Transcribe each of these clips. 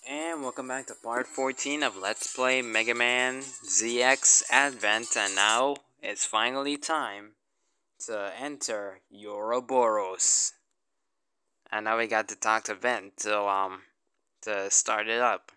And welcome back to part 14 of Let's Play Mega Man ZX Advent, and now it's finally time to enter Ouroboros. And now we got to talk to Vent to start it up.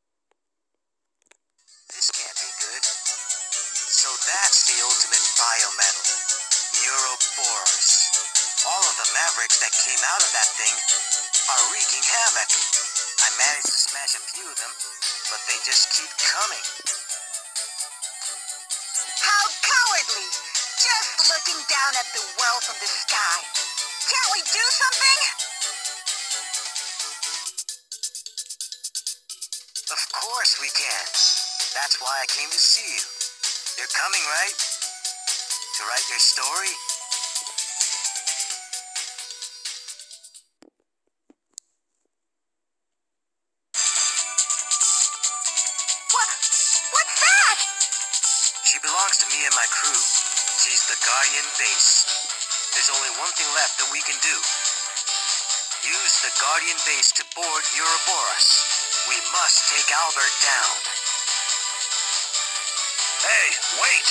This can't be good. So that's the ultimate biometal, Ouroboros. All of the Mavericks that came out of that thing are wreaking havoc. I managed to smash a few of them, but they just keep coming. How cowardly! Just looking down at the world from the sky. Can't we do something? Of course we can. That's why I came to see you. You're coming, right? To write your story? What's that? She belongs to me and my crew. She's the Guardian Base. There's only one thing left that we can do. Use the Guardian Base to board Ouroboros. We must take Albert down. Hey, wait!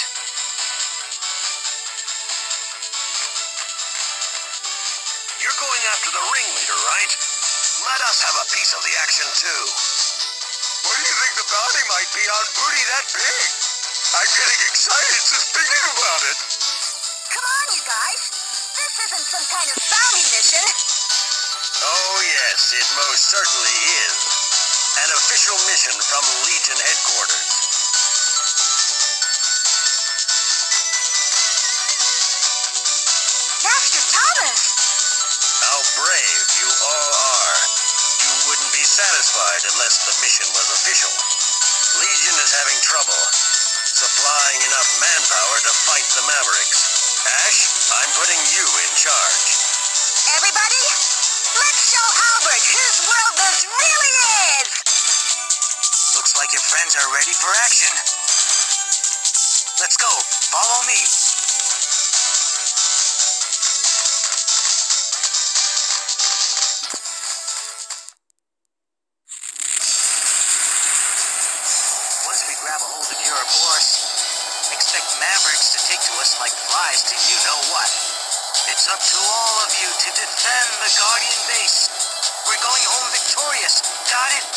You're going after the ringleader, right? Let us have a piece of the action, too. What do you think the bounty might be on Booty that big? I'm getting excited just thinking about it. Come on, you guys. This isn't some kind of bounty mission. Oh, yes, it most certainly is. An official mission from Legion headquarters. Master Thomas! How brave you all are. You wouldn't be satisfied unless the mission was official. Legion is having trouble supplying enough manpower to fight the Mavericks. Ash, I'm putting you in charge. Everybody, let's show Albert whose world this really is! Looks like your friends are ready for action. Let's go. Follow me. Once we grab a hold of Ouroboros, expect Mavericks to take to us like flies to you-know-what. It's up to all of you to defend the Guardian Base. We're going home victorious. Got it?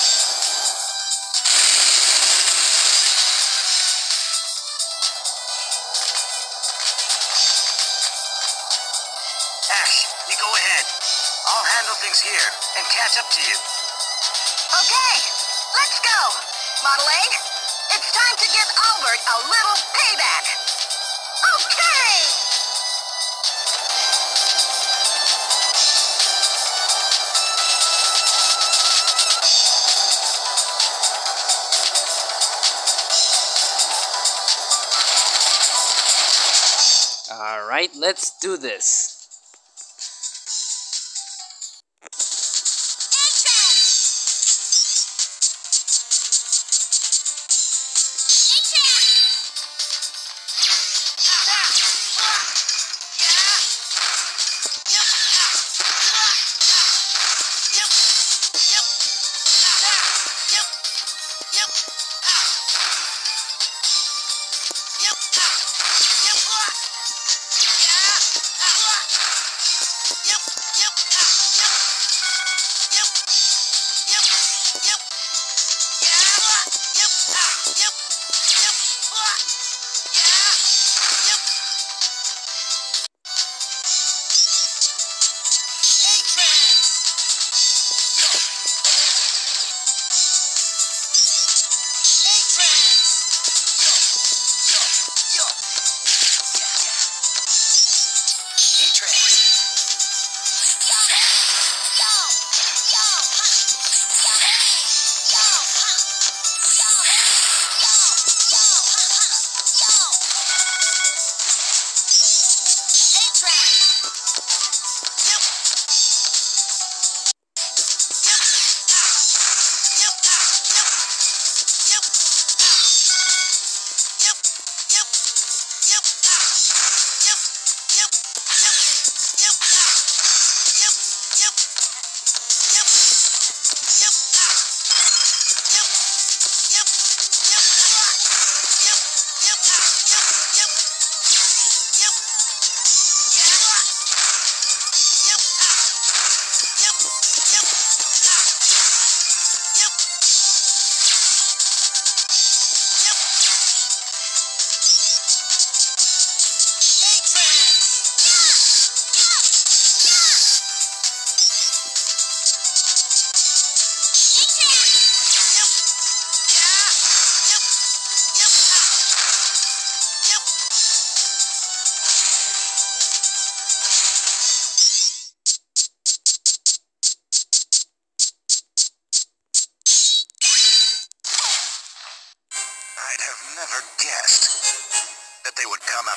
Ash, you go ahead. I'll handle things here and catch up to you. Okay, let's go! Madeleine, it's time to give Albert a little payback. Okay! Alright, let's do this.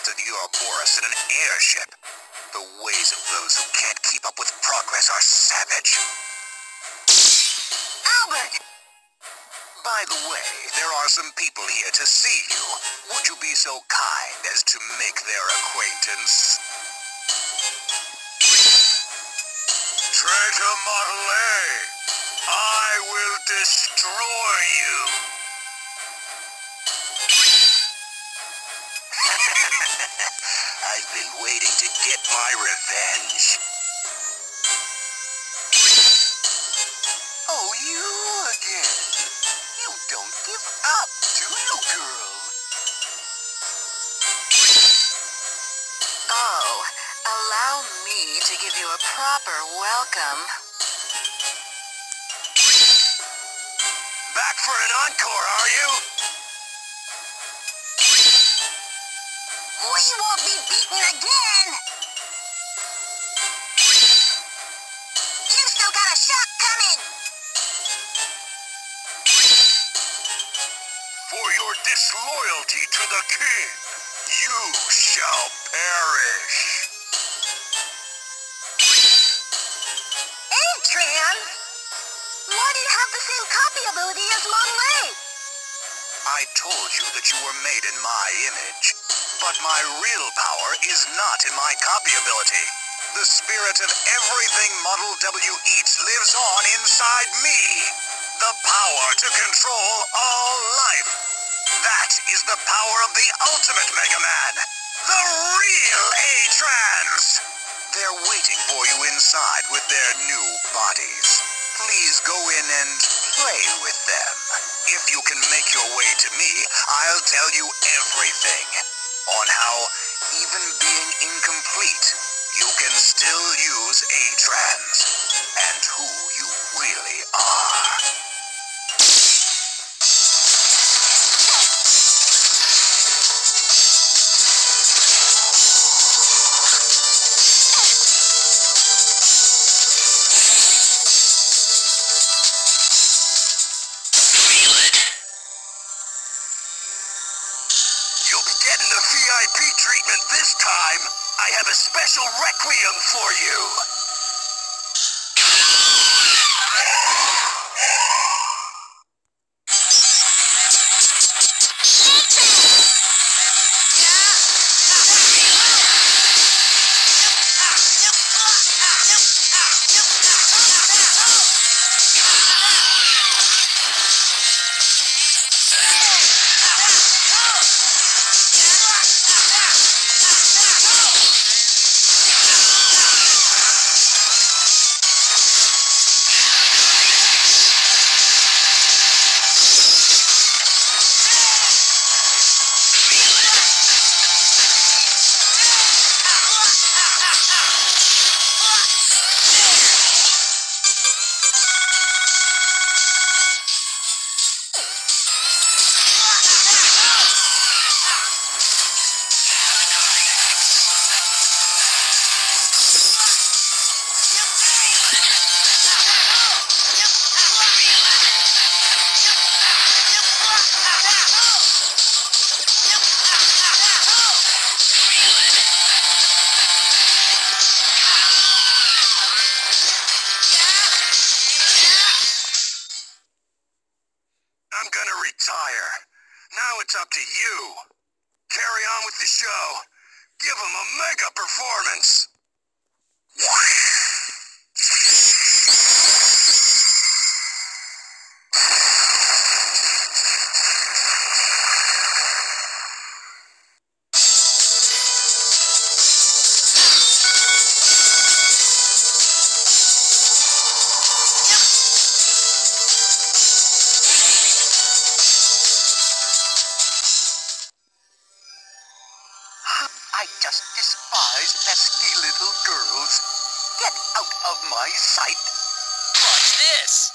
to the Ouroboros in an airship. The ways of those who can't keep up with progress are savage. Albert! By the way, there are some people here to see you. Would you be so kind as to make their acquaintance? Traitor Model A, I will destroy you. I've been waiting to get my revenge. Oh, you again. You don't give up, do you, girl? Oh, allow me to give you a proper welcome. Back for an encore, are you? We won't be beaten again! You still got a shot coming! For your disloyalty to the king, you shall perish. Adrian! Why do you have the same copy ability as Model A? I told you that you were made in my image, but my real power is not in my copy ability. The spirit of everything Model W eats lives on inside me. The power to control all life. That is the power of the ultimate Mega Man. The real A-Trans. They're waiting for you inside with their new bodies. Please go in and play with them. If you can make your way to me, I'll tell you everything on how, even being incomplete, you can still use A-Trans and who you really are. You'll be getting the VIP treatment this time. I have a special requiem for you. I'm gonna retire. Now it's up to you. Carry on with the show. Give them a mega performance. I just despise pesky little girls. Get out of my sight. Watch this!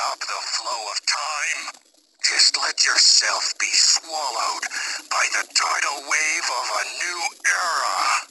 stop the flow of time. Just let yourself be swallowed by the tidal wave of a new era.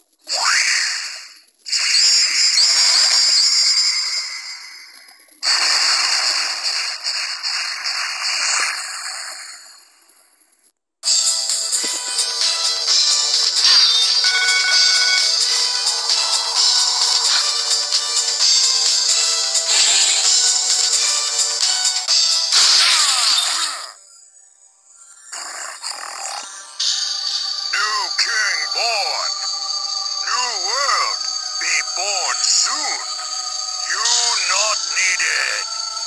Born soon. You not needed.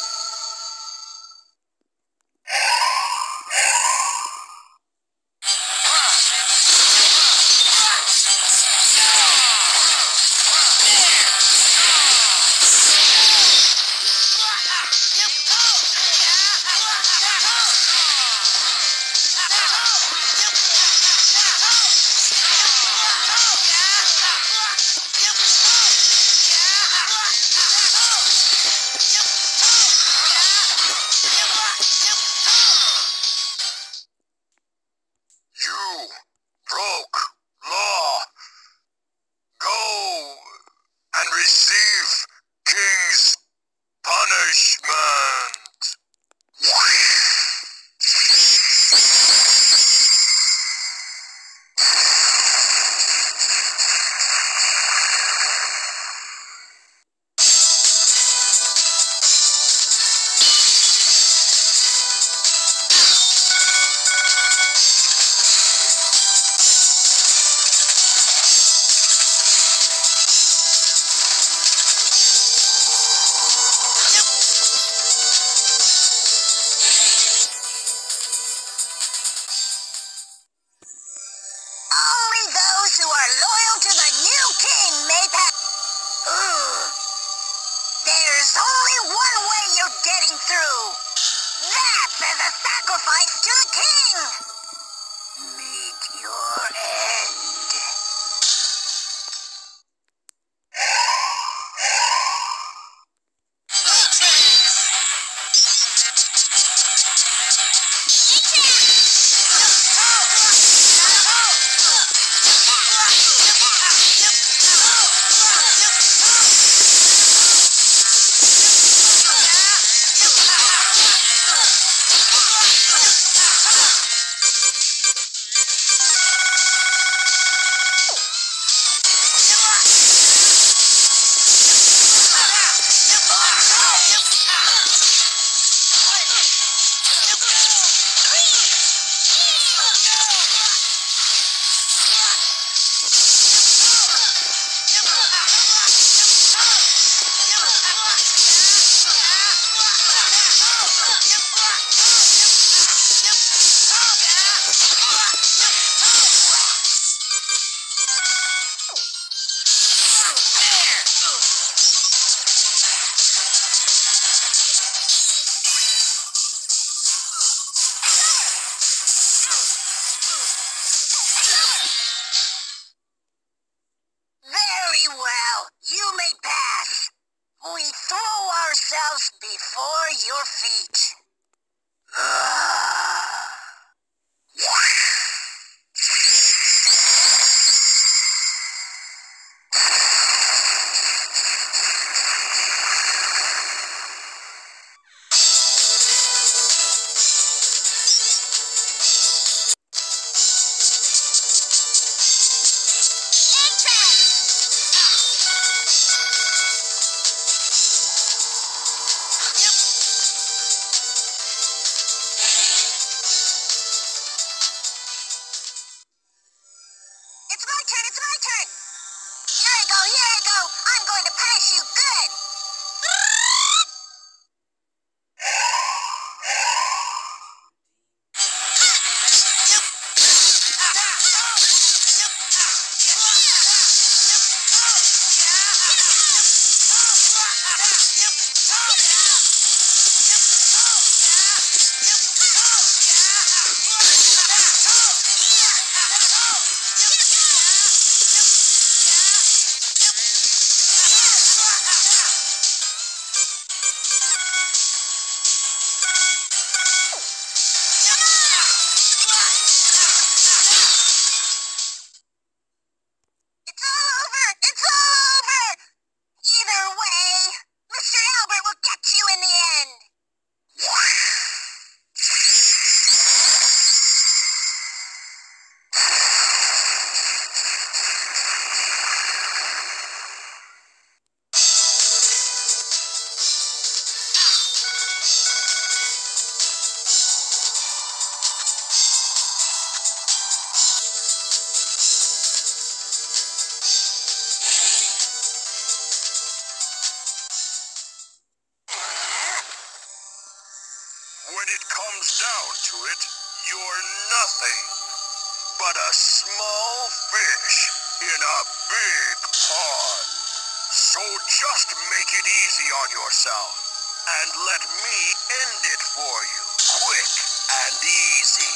Receive King's punishment. Who are loyal to the new king may pass. There's only one way you're getting through. That's as a sacrifice to the king. Meet your end. We throw ourselves before your feet. When it comes down to it, you're nothing but a small fish in a big pond. So just make it easy on yourself and let me end it for you, quick and easy.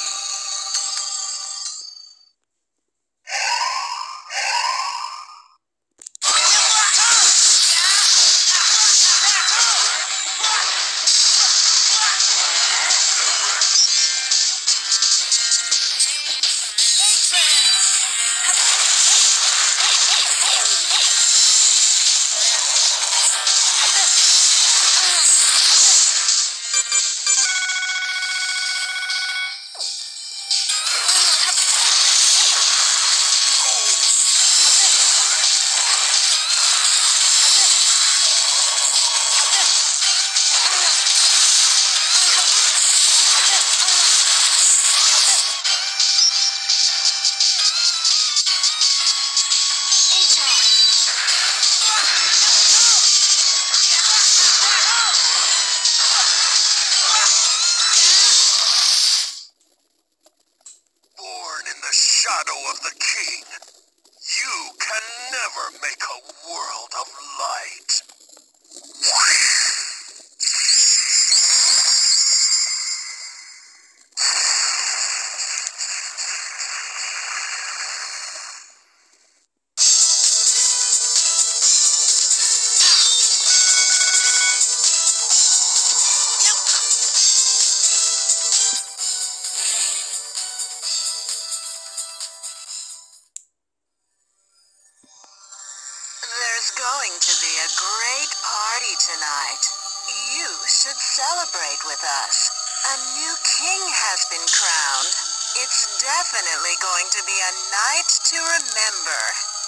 Shadow of the king, you can never make a world of light. There's going to be a great party tonight. You should celebrate with us. A new king has been crowned. It's definitely going to be a night to remember.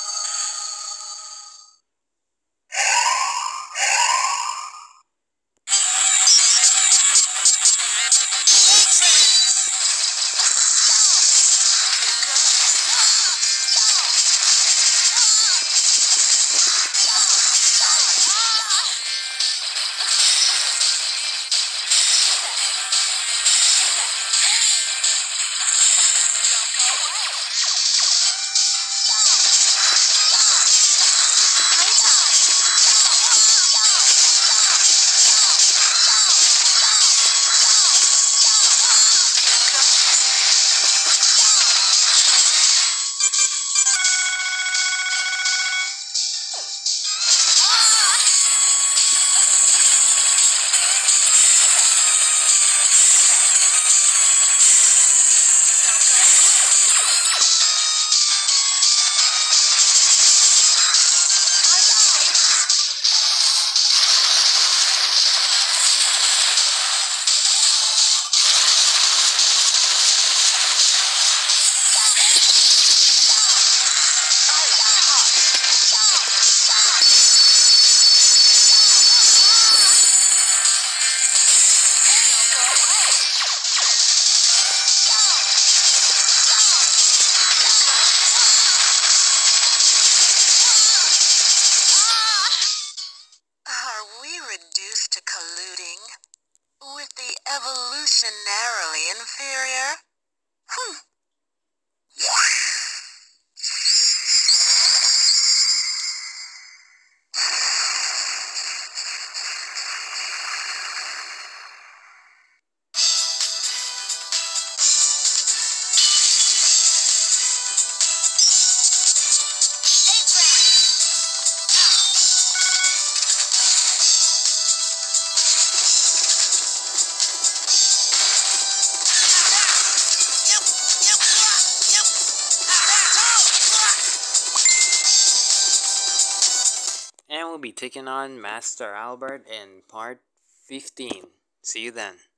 Reduced to colluding with the evolutionarily inferior? And we'll be taking on Master Albert in part 15. See you then.